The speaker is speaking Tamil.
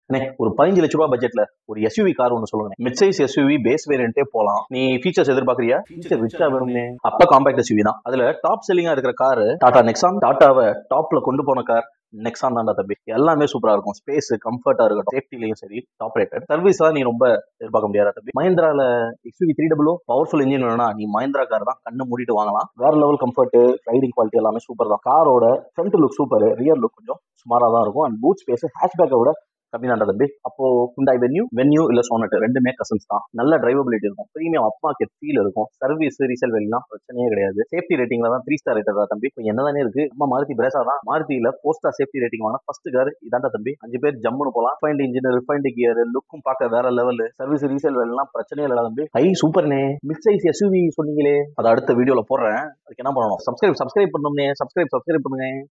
அண்ணே ஒரு 15 லட்ச ரூபா பட்ஜெட்ல ஒரு எஸ்யூவி கார் ஒன்று சொல்லுங்க. மிட் சைஸ் எஸ்யூவி பேஸ் வேரியன்ட்டே போலாம். நீ ஃபீச்சர்ஸ் எதிர்பார்க்கறியா? ஃபீச்சர் ரிச்சா வேணும்னே. அப்ப காம்பாக்ட் எஸ்யூவி தான். அதுல டாப் செல்லிங்கா இருக்கிற கார் டாடா நெக்ஸான். டாட்டாவை டாப்ல கொண்டு போன கார் நெக்ஸான் தான்டா தம்பி. எல்லாமே சூப்பரா இருக்கும். ஸ்பேஸ், கம்ஃபர்ட்டா இருக்கட்டும், சேஃப்டிலையும் சரி, டாப் ரேட்டட். சர்வீஸ் தான் நீ ரொம்ப எதிர்பார்க்க முடியாதா தம்பி. மஹிந்திரால எக்ஸ்யூவி 300 பவர்ஃபுல் இன்ஜின் வேணும்னா நீ மஹிந்திரா கார் தான் கண்ணு மூடிட்டு வாங்கலாம். வேற லெவல் கம்ஃபர்ட், ரைடிங் குவாலிட்டி எல்லாமே சூப்பர் தான். காரோட front look super, rear look கொஞ்சம் சுமாரா தான் இருக்கும். அண்ட் பூட் ஸ்பேஸ் ஹேஷ்பேக்கை விட கம்மி தான்டா தம்பி. அப்போ ஹுண்டாய் வென்யூ இல்ல சோனட் ரெண்டுமே கசன்ஸ் தான். நல்ல டிரைவபிலிட்டி இருக்கும், பிரீமியம் அப் மார்க்கெட் ஃபீல் இருக்கும். சர்வீஸ் ரீசேல் வேலாம் பிரச்சனையே கிடையாது. சேஃப்டி ரேட்டிங்ல தான் 3 ஸ்டார் ரேட்டட் தம்பி. இப்போ என்னதானே இருக்கு, நம்ம மாருதி பிரேசா தான். மாருதியில 4 ஸ்டார் சேஃப்டி ரேட்டிங் வாங்க ஃபர்ஸ்ட் கார் இதான்டா தம்பி. 5 பேர் ஜம்முன்னு போலாம். ரிஃபைண்ட் இன்ஜின், ரிஃபைண்ட் கியர், லுக்கும் பார்க்க வேற லெவல். சர்வீஸ் ரீசேல் வேலாம் பிரச்சனையே இல்லடா தம்பி. ஹை சூப்பர்னே. மிட் சைஸ் எஸ்யூவி சொன்னீங்களே, அதை அடுத்த வீடியோல போடுறேன். அதுக்கு என்ன பண்ணணும்? சப்ஸ்கிரைப் பண்ணணும்னே. சப்ஸ்கிரைப் பண்ணுங்க.